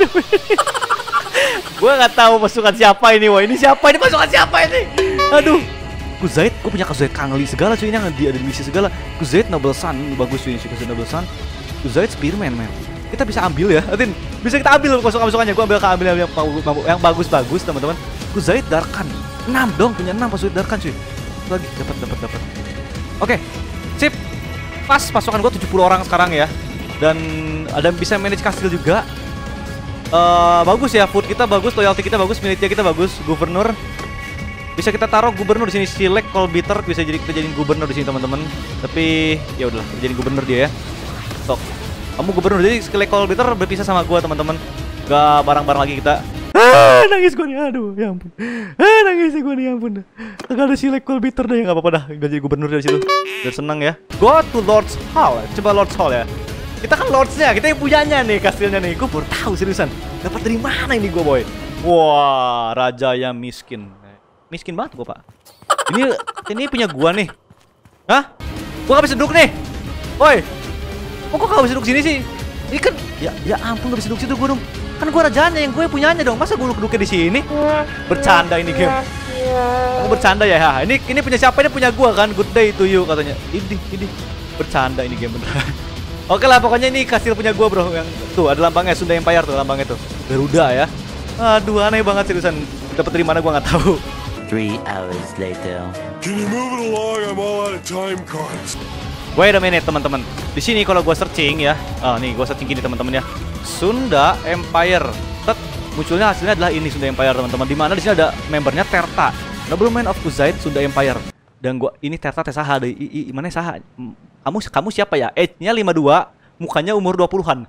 gue nggak tahu pasukan siapa ini, wah ini siapa ini pasukan siapa ini? Aduh, Kuzait, gue punya Kuzait Kangli segala cuy, ini yang ada di misi segala. Kuzait Noble Sun, bagus cuy, Kuzait Noble Sun. Kuzait Spearman man. kita bisa ambil ya, Tin. Bisa kita ambil pasukan-pasukannya. Gua ambil ambil yang yang bagus-bagus, teman-teman. Khuzaid Darkan. enam dong, punya enam Khuzaid Darkan, cuy. Lagi dapat dapat dapat. Oke. Sip. Pas pasukan gua tujuh puluh orang sekarang ya. Dan ada bisa manage kastil juga. Uh, bagus ya, food kita bagus, loyalty kita bagus, militer kita bagus, gubernur. Bisa kita taruh gubernur di sini, select Colbiter bisa jadi kita jadiin gubernur di sini, teman-teman. Tapi ya udahlah, jadi gubernur dia ya. Sok. Kamu gubernur, jadi select Colbiter berpisah sama gua, teman-teman. Gak bareng-bareng lagi kita. Ah, nangis gua nih, aduh, ya ampun. Ah, nangis gua nih, ya ampun. Gak ada select Colbiter deh, nggak apa-apa dah. Gak jadi gubernur dari situ. Biar senang ya. Go to Lord's Hall. Coba Lord's Hall ya. Kita kan lordsnya, kita yang punyanya nih kastilnya nih. Gue baru tahu seriusan. Dapat dari mana ini gue, boy? Wah, raja yang miskin. Miskin banget gue, Pak. Ini ini punya gua nih. Hah? Gua gak bisa duduk nih. Woi. Kok gua gak bisa duduk sini sih? Ini kan ya ya ampun gak bisa duduk situ gua dong. Kan gua rajanya, yang gue punyanya dong. Masa gua duduk-duduknya di sini? Bercanda ini game. Kamu bercanda ya? Ha, ini ini punya siapa? Ini punya gua kan. Good day to you katanya. Ini ini bercanda ini game beneran. Oke lah, pokoknya ini kastil punya gua, bro. Yang tuh ada lambangnya Sunda Empire tuh, lambangnya tuh. Garuda ya. Aduh, aneh banget seriusan. Dapat dari mana gua nggak tahu. Three hours later. Can you move it along? I'm all out of time cards. Wait a minute, teman-teman. Di sini kalau gua searching ya. Ah, nih gua searching gini, teman-teman ya. Sunda Empire. Tet, munculnya hasilnya adalah ini Sunda Empire, teman-teman. Di mana di sini ada membernya Terta, Nobleman of Khuzaid Sunda Empire. Dan gua ini Terta teh saha deui. I, i, mana saha? Kamu kamu siapa ya? Age-nya lima puluh dua, mukanya umur dua puluhan.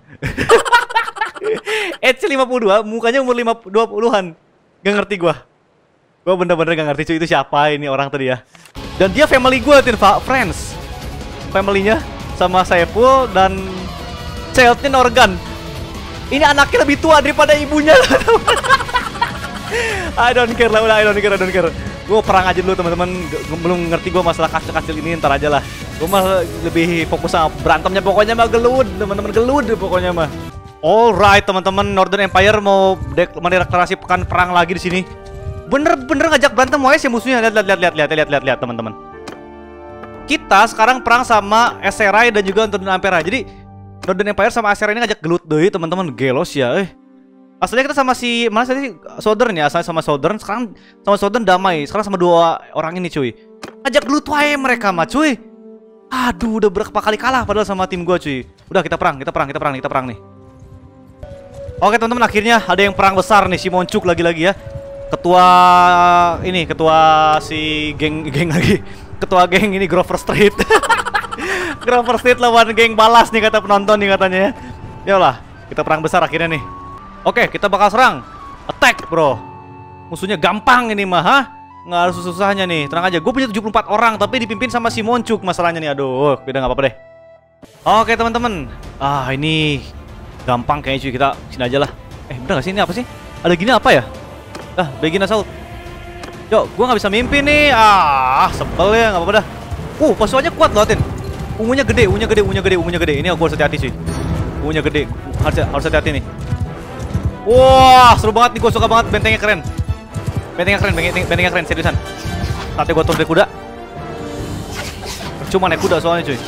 Age lima puluh dua, mukanya umur dua puluhan. Gak ngerti gua. Gua bener-bener gak ngerti cuy, itu siapa ini orang tadi ya. Dan dia family gua, Tin, friends. Family-nya sama Saiful dan child-nya Norgan. Ini anaknya lebih tua daripada ibunya. I don't care lah, udah I don't care, I don't care. Gue perang aja dulu, teman-teman. Belum ngerti gue masalah kastil-kastil ini, ntar aja lah. Gue mah lebih fokus sama berantemnya, pokoknya mah gelud, teman-teman, gelud pokoknya mah. Alright, teman-teman, Northern Empire mau mendeklarasikan perang lagi di sini. Bener-bener ngajak berantem W S ya musuhnya. Lihat, lihat, lihat, lihat, lihat, lihat, lihat, lihat, teman-teman. Kita sekarang perang sama Aserai dan juga Northern Empire. Jadi Northern Empire sama Aserai ini ngajak gelut deh, teman-teman. Gelos ya, eh. Asalnya kita sama si mana sih Southern ya, asalnya sama Southern, sekarang sama Southern damai. Sekarang sama dua orang ini, cuy. Ajak gelut wae mereka mah, cuy. Aduh, udah berapa kali kalah padahal sama tim gua, cuy. Udah kita perang, kita perang, kita perang, kita perang nih. Oke, teman-teman, akhirnya ada yang perang besar nih, si Moncuk lagi-lagi ya. Ketua ini, ketua si geng-geng lagi. Ketua geng ini Grover Street. Grover Street lawan geng balas nih kata penonton nih katanya ya. Yalah, kita perang besar akhirnya nih. Oke, kita bakal serang. Attack, bro. Musuhnya gampang ini mah, ha? Nggak harus susah-susahnya nih. Tenang aja, gue punya tujuh puluh empat orang, tapi dipimpin sama si Moncuk masalahnya nih. Aduh, beda nggak apa-apa deh. Oke, teman-teman. Ah, ini gampang kayaknya cuy. Kita sini aja lah. Eh, bener gak sih? Ini apa sih? Ada gini apa ya? Ah, begin assault. Yuk, gue nggak bisa mimpin nih. Ah, sebel ya, nggak apa-apa dah. Uh, pasukannya kuat loh, Tin. Ungunya gede, ungunya gede, ungunya gede, ungunya gede. Ini aku harus hati-hati cuy. Ungunya gede. Harus harus hati-hati nih. Wah, seru banget nih, gue suka banget, bentengnya keren. Bentengnya keren, benteng, bentengnya keren, seriusan. Saatnya gue turun dari kuda. Percuma naik kuda soalnya cuy.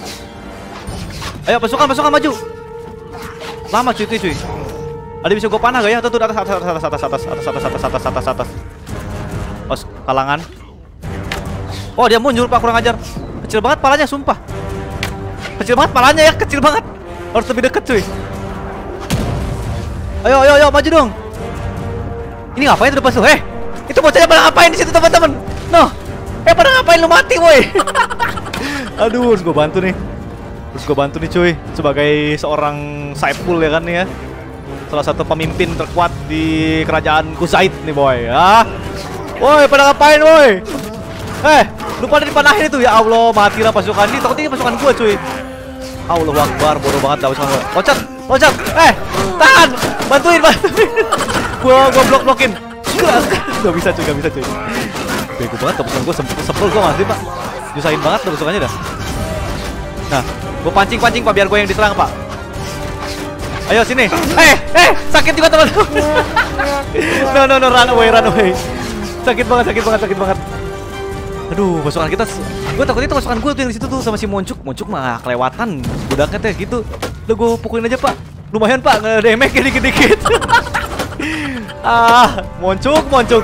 Ayo pasukan, pasukan maju. Lama cuy, cuy. Ada bisa gue panah gak ya? Tuh, tuh, atas, atas, atas, atas, atas, atas, atas, atas, atas, atas, atas, atas. Pos, kalangan. Oh, dia muncul, Pak, kurang ajar. Kecil banget palanya, sumpah. Kecil banget palanya ya, kecil banget. Harus lebih deket cuy. Ayo, ayo, ayo, maju dong. Ini ngapain tuh depan tuh? Eh, itu bocahnya pada ngapain di situ, teman-teman? No, eh pada ngapain lu mati, woi? Aduh, harus gue bantu nih. Harus gue bantu nih, cuy. Sebagai seorang Saiful ya kan nih ya. Salah satu pemimpin terkuat di kerajaan Khuzaid nih, boy. Ah, woi, pada ngapain, woi? Eh, lu pada dipanahin itu ya Allah, matilah pasukan ini. Takutnya ini pasukan gue, cuy. Allah Akbar, bodoh banget dah pasukan gue. Loncat, loncat. Eh, tahan. Bantuin, bantuin. Gua gua blok-blokin. Gak bisa cuy, gak bisa cuy. Bego banget pasukan gua, sebel gua masih, Pak. Nyusahin banget pasukannya dah. Nah, gua pancing-pancing, Pak, biar gua yang diserang, Pak. Ayo sini. Eh, eh, sakit juga, teman. No, no, no, run away, run away. Sakit banget, sakit banget, sakit banget. Aduh, pasukan kita, gua takutnya itu pasukan gua tuh yang di situ tuh sama si Moncuk. Moncuk mah kelewatan. Budaknya teh gitu. Udah gua pukulin aja, Pak. Lumayan pak, nge-damage dikit-dikit. Ah, moncuk, moncuk.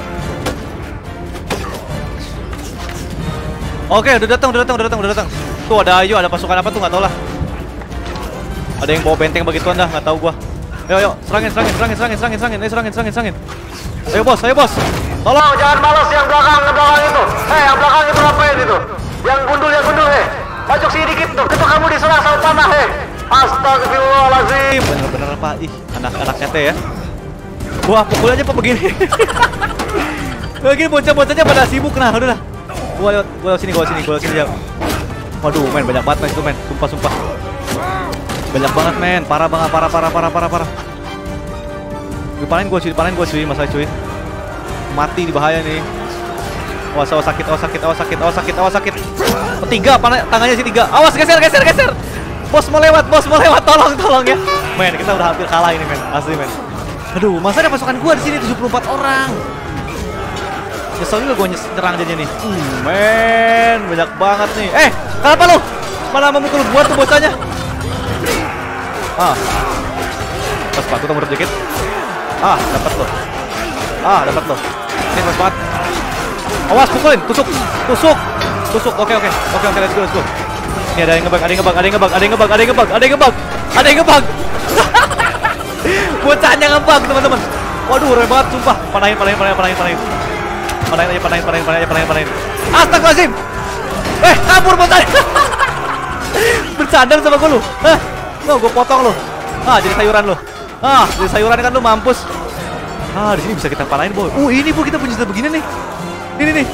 Oke, udah datang, udah datang, udah datang, udah datang. Tuh ada Ayu, ada pasukan apa tuh nggak tahu lah. Ada yang bawa benteng begituan dah, nggak tahu gua. Ayo, ayo, serangin, serangin, serangin, serangin, serangin, serangin, ayo serangin, serangin, serangin. Ayo bos, ayo bos. Tolong jangan balas yang belakang, yang belakang itu. Hei, yang belakang itu ngapain itu? Yang gundul, yang gundul, hei. Maju sini dikit tuh, itu kamu diserang sama panah, hei. Astagfirullahaladzim. Bener-bener pak, ih, anak-anaknya teh ya. Wah, pukul aja pak begini. Begini bocah-bocahnya pada sibuk, nah udah lah. Gua lewat, gua lewat sini, gua lewat sini, gua lewat sini aja. Waduh, men, banyak banget men itu men, sumpah sumpah. Banyak banget men, parah banget, parah parah parah parah parah. Dipanen gua cuy, dipanen gua cuy, masalah cuy. Mati di bahaya nih. Awas, awas sakit, awas sakit, awas sakit, awas sakit, awas sakit. Tiga, panah, tangannya sih tiga. Awas, geser, geser, geser. Bos mau lewat, bos mau lewat, tolong, tolong ya. Men, kita udah hampir kalah ini men, asli men. Aduh, masa ada pasukan gua di sini tujuh puluh empat orang. Nyesel juga gue nyerang jadinya nih. Hmm, men, banyak banget nih. Eh, kenapa lu? Malah memukul gua tuh bocahnya. Ah. Pas sepatu nomor dikit. Ah, dapat lo. Ah, dapat lo. Ini pas banget. Awas, pukulin, tusuk, tusuk, tusuk. Oke, oke, oke, oke, let's go, let's go. Ini ada yang ngebug, ada yang ngebug, ada yang ngebug, ada yang ngebug, ada yang ngebug, ada yang ngebug, ada yang ngebug. Bocahnya ngebug, teman-teman. Waduh, rame banget, sumpah. Panahin, panahin, panahin, panahin, panahin. Panahin aja, panahin, panahin, panahin, panahin, panahin. Astagfirullahaladzim. Eh, kabur bocahnya. Bercandar sama gue lu. Hah? Lo, gue potong lu. Ah, jadi sayuran lu. Ah, jadi sayuran kan lu mampus. Ah, di sini bisa kita panahin, boy. Uh, ini bu kita punya senjata begini nih. Ini nih.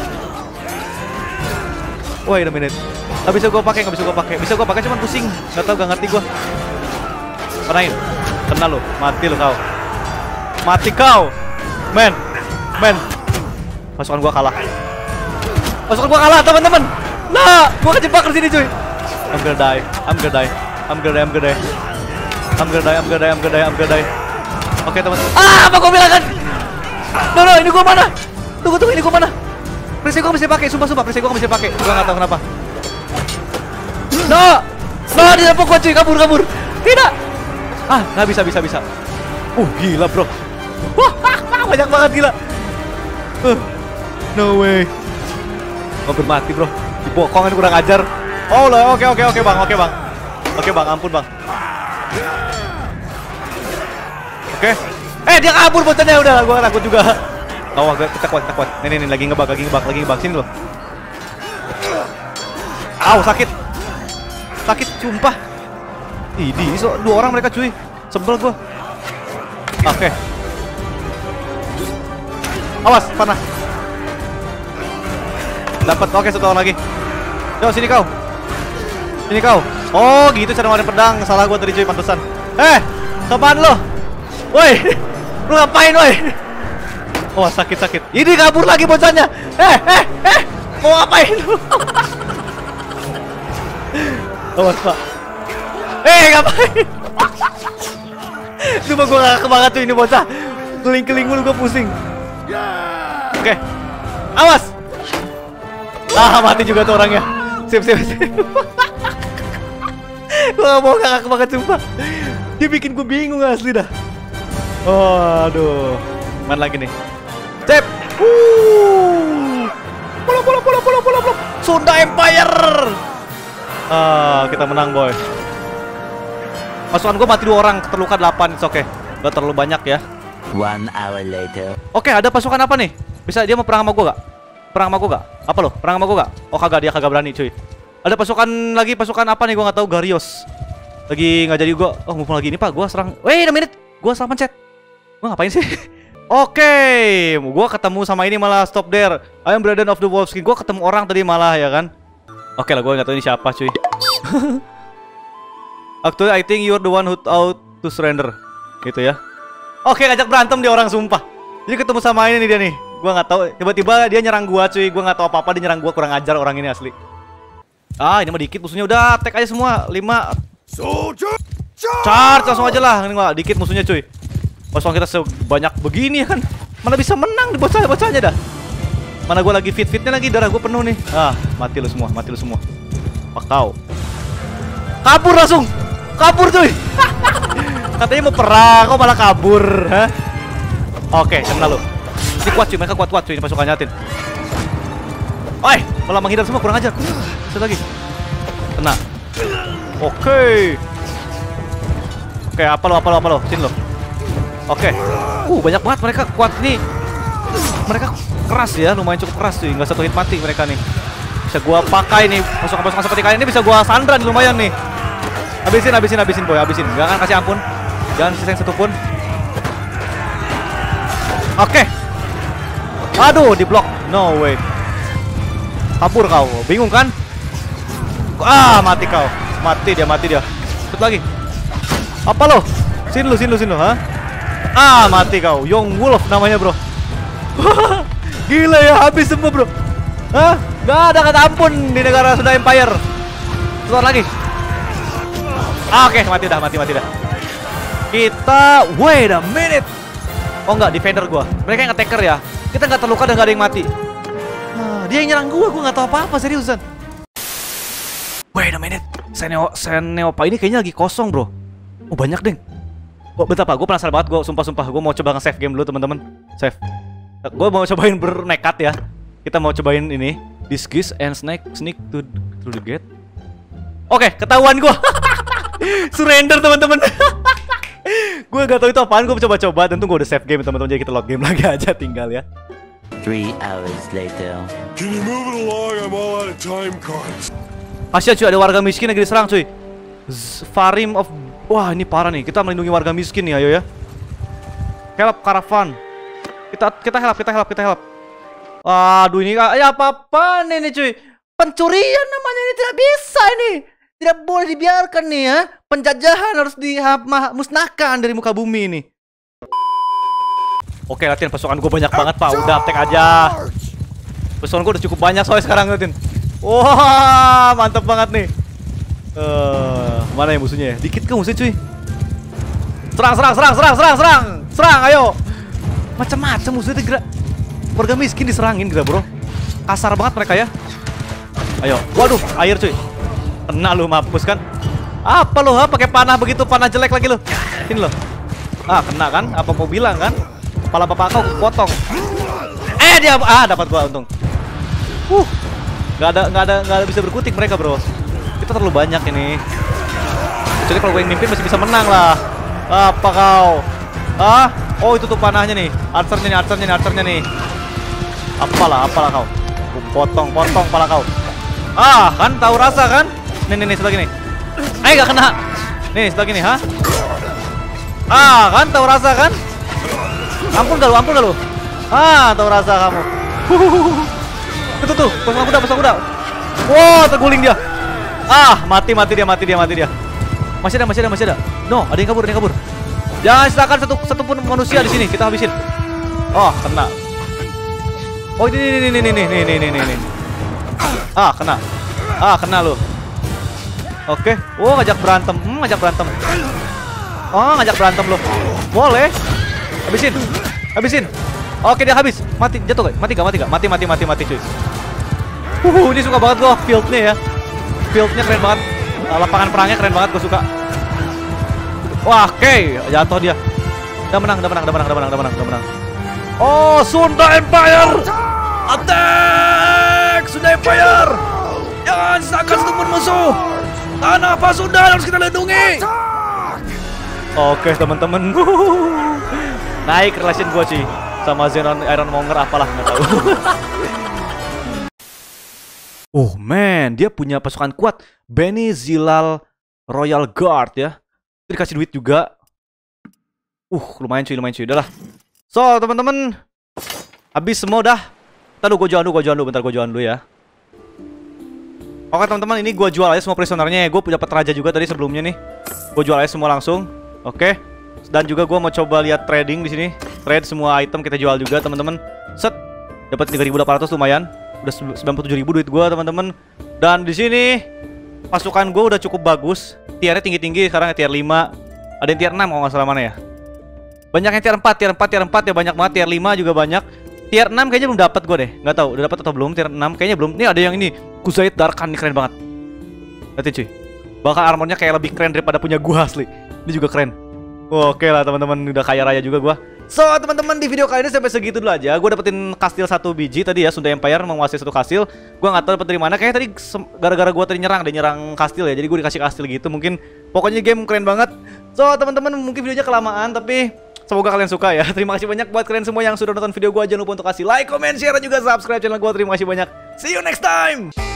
Wait a minute. Gak bisa gue pakai, gak bisa gue pakai. Bisa gue pakai cuman pusing. Gak tau, gak ngerti gue. Panahin. Kena lu, mati lu kau. Mati kau. Men. Men. Pasukan gua kalah. Pasukan gua kalah, teman-teman. Nah, gua kejebak di sini, cuy. I'm gonna die. I'm gonna die. I'm gonna die. I'm gonna die. I'm gonna die. I'm gonna die. I'm gonna die. I'm gonna die. Oke, teman. Ah, apa gua bilang kan? No, no, ini gua mana? Tunggu, tunggu, ini gua mana? Perisai gua bisa pakai, sumpah, sumpah. Perisai gua bisa pakai. Gua enggak tahu kenapa. No. No, dia nepok gua, cuy. Kabur, kabur. Tidak. Ah, nggak bisa, bisa, bisa. Uh, gila, bro. Wah, banyak banget gila. Uh. No way. Hampir mati bro. Dibokongan kurang ajar. Oh loh, oke oke oke bang, oke bang. Oke bang, ampun bang. Oke. Eh dia kabur bocahnya udah, gua takut juga. Oh, kita kuat, kita kuat. Nih nih, nih lagi ngebug, lagi ngebug, lagi ngebug sini loh. Au sakit. Sakit sumpah. Ini so, dua orang mereka cuy. Sebel gua. Oke. Awas, panah. Dapat, oke satu orang lagi. Yo sini kau. Sini kau. Oh gitu cara ngeluarin pedang. Salah gua tadi cuy, pantesan. Eh, kemana lo? Woi, lu ngapain woi? Oh sakit sakit. Ini kabur lagi bocahnya. Eh eh eh, mau ngapain lu? Awas pak. Eh ngapain? Cuma gua gak kebanget tuh ini bocah. Keling-keling mulu gua pusing. Oke, awas. Ah mati juga tuh orangnya. Sip sip sip. Gua gak mau ngakak banget sumpah. Dia bikin gua bingung asli dah. Oh aduh. Mana lagi nih? Sip. Wuh. Bola bola bola bola bola bola. Sunda Empire. Ah kita menang boy. Pasukan gua mati dua orang, terluka delapan. It's okay. Gak terlalu banyak ya. One hour later. Oke, ada pasukan apa nih? Bisa dia mau perang sama gua gak? Perang sama gua gak? Apa lo? Perang sama gua gak? Oh kagak, dia kagak berani cuy. Ada pasukan lagi, pasukan apa nih? Gua nggak tahu. Garios. Lagi nggak jadi gua. Oh mumpung lagi ini pak, gua serang. Wait a minute, gua salah pencet. Gua ngapain sih? Oke, gua ketemu sama ini malah stop there. I am Brandon of the Wolfskin. Gua ketemu orang tadi malah ya kan? Oke lah, gua nggak tahu ini siapa cuy. Actually, I think you're the one who out to surrender. Gitu ya. Oke, ngajak berantem dia orang sumpah. Jadi ketemu sama ini nih dia nih. Gua nggak tahu. Tiba-tiba dia nyerang gua cuy. Gua nggak tahu apa-apa, dia nyerang gua, kurang ajar orang ini asli. Ah, ini mah dikit musuhnya, udah attack aja semua. lima charge langsung aja lah. Ini mah dikit musuhnya cuy. Pasukan kita sebanyak begini ya kan. Mana bisa menang di bocah-bocahnya dah. Mana gua lagi fit-fitnya lagi, darah gua penuh nih. Ah, mati lu semua, mati lu semua. Pak kau. Kabur langsung. Kabur cuy. Katanya mau perang, kok malah kabur, ha? Oke, kena lu. Ini kuat cuy, mereka kuat-kuat cuy, ini pasukannya Tin. Oi, malah menghindar semua, kurang ajar. Satu lagi. Kena. Oke. Oke, apa lo, apa lo, apa lo? Sini lo. Oke. Uh, banyak banget mereka kuat nih. Mereka keras ya, lumayan cukup keras cuy, nggak satu hit mati mereka nih. Bisa gua pakai nih, pasukan-pasukan seperti kalian ini bisa gua sandra nih, lumayan nih. Habisin, habisin, habisin boy, habisin. Gak akan kasih ampun. Jangan sisain satu pun. Oke. Aduh, diblok. No way. Kabur kau. Bingung kan? Ah, mati kau. Mati dia, mati dia. Satu lagi. Apa lo? Sini lu, sini lu, sini lu, ha? Ah, mati kau. Young Wolf namanya, bro. Gila ya, habis semua, bro. Hah? Gak ada kata ampun di negara sudah Empire. Keluar lagi. Ah, oke, mati dah, mati, mati dah. Kita, wait a minute. Oh enggak, defender gua. Mereka yang nge-taker ya. Kita nggak terluka dan nggak ada yang mati. Nah, dia yang nyerang gua, gua nggak tahu apa-apa seriusan. Wait a minute. Seneo, Seneopa ini kayaknya lagi kosong, bro. Oh, banyak, deng. Oh, bentar, Pak. Gua penasaran banget, gua sumpah-sumpah. Gua mau coba nge-save game dulu, teman-teman. Save. Gua mau cobain bernekat ya. Kita mau cobain ini. Disguise and sneak sneak to through the gate. Oke, ketahuan gua. Surrender, teman-teman. Gue gak tahu itu apaan, gue coba-coba. Tentu gue udah save game, teman-teman. Jadi kita log game lagi aja, tinggal ya. Three hours later. Can you move it along? I'm all out of time cards. Kasian cuy, ada warga miskin lagi diserang cuy. Farim of... Wah, ini parah nih. Kita melindungi warga miskin nih, ayo ya. Help caravan. Kita kita help, kita help, kita help. Aduh, ini ya apa-apa nih, nih cuy. Pencurian namanya, ini tidak bisa ini. Tidak boleh dibiarkan nih ya. Penjajahan harus dimusnahkan dari muka bumi ini. Oke, latihan pasukan gue banyak banget, Pak. Udah attack aja. Pasukan gue udah cukup banyak soalnya sekarang, latihan. Wah, mantap banget nih. Uh, mana ya musuhnya ya? Dikit ke musuhnya, cuy. Serang, serang, serang, serang, serang, serang. Serang, ayo. Macam-macam musuhnya gerak. Warga miskin diserangin gerak, bro. Kasar banget mereka ya. Ayo. Waduh, air cuy. Kena lu, mampus kan? Apa lu, ha? Pakai panah begitu, panah jelek lagi lu. Sini lo. Ah, kena kan? Apa mau bilang kan? Kepala bapak kau potong. Eh, dia ah dapat gua untung. Uh. Gak ada nggak ada nggak ada bisa berkutik mereka, bro. Kita terlalu banyak ini. Jadi kalau gue yang mimpin masih bisa menang lah. Apa kau? Ah? Oh, itu tuh panahnya nih. Archernya nih, archernya nih, archernya nih. Apalah, apalah kau. Potong, potong kepala kau. Ah, kan tahu rasa kan? Nih, nih, nih, sebelah gini. Eh, gak kena. Nih, sebelah gini, ha? Ah, kan tahu rasa kan? Ampun gak lu, ampun gak lu? Ah, tahu rasa kamu. Itu tuh, pasukan kuda, pasukan kuda. Wow, terguling dia. Ah, mati, mati dia, mati dia, mati dia. Masih ada, masih ada, masih ada. No, ada yang kabur, ada yang kabur. Jangan silakan satu satu pun manusia di sini, kita habisin. Oh, kena. Oh, ini, ini, ini, ini, ini, ini, ini, ini. Ah, kena. Ah, kena lu. Oke. Oh, ngajak berantem. Hmm, ngajak berantem. Oh, ngajak berantem lu. Boleh. Habisin. Habisin. Oke, dia habis. Mati, jatuh gak? Mati gak? Mati gak? Mati, mati, mati, mati, cuy. Uh, ini suka banget gua field-nya ya. Field-nya keren banget. Lapangan perangnya keren banget, gua suka. Wah, oke, okay. Jatuh dia. Udah menang, udah menang, udah menang, udah menang, udah menang, udah menang. Oh, Sunda Empire. Attack! Sunda Empire. Jangan sisakan satupun musuh. Tanah Pasundan harus kita lindungi. Oke, okay, teman-teman. Naik relation gua sih sama Zenon Ironmonger apalah nggak tahu. Oh man, dia punya pasukan kuat. Beni Zilal Royal Guard ya. Dikasih duit juga. Uh, lumayan cuy, lumayan cuy. Udah lah. So, teman-teman, habis semua dah. Ntar lu, gue jual dulu, gue jual dulu. Bentar, gue jual dulu ya. Oke, teman-teman, ini gue jual aja semua prisonernya. Gue dapat raja juga tadi sebelumnya nih. Gue jual aja semua langsung. Oke. Dan juga gue mau coba lihat trading di sini. Trade semua item kita jual juga, teman-teman. Set. Dapat tiga ribu delapan ratus lumayan. Udah sembilan puluh tujuh ribu duit gue, teman-teman. Dan di sini pasukan gue udah cukup bagus. Tiernya tinggi-tinggi, sekarang tier lima. Ada yang tier enam kalau nggak salah mana ya. Banyak yang tier empat, tier empat, tier empat ya banyak banget. Tier lima juga banyak. Tier enam kayaknya belum dapat gue deh. Nggak tahu, udah dapat atau belum. Tier enam kayaknya belum. Nih ada yang ini, Kuzaid Darkan, ini keren banget. Lihat cuy. Bahkan armornya kayak lebih keren daripada punya gua asli. Ini juga keren. Oke lah teman-teman, udah kaya raya juga gua. So teman-teman, di video kali ini sampai segitu dulu aja. Gue dapetin kastil satu biji tadi ya, Sunda Empire menguasai satu kastil. Gue nggak tahu dapet dari mana. Kayaknya tadi gara-gara gue tadi nyerang, dia nyerang kastil ya. Jadi gue dikasih kastil gitu. Mungkin pokoknya game keren banget. So teman-teman, mungkin videonya kelamaan tapi semoga kalian suka ya. Terima kasih banyak buat kalian semua yang sudah nonton video gue. Jangan lupa untuk kasih like, comment, share, dan juga subscribe channel gue. Terima kasih banyak. See you next time.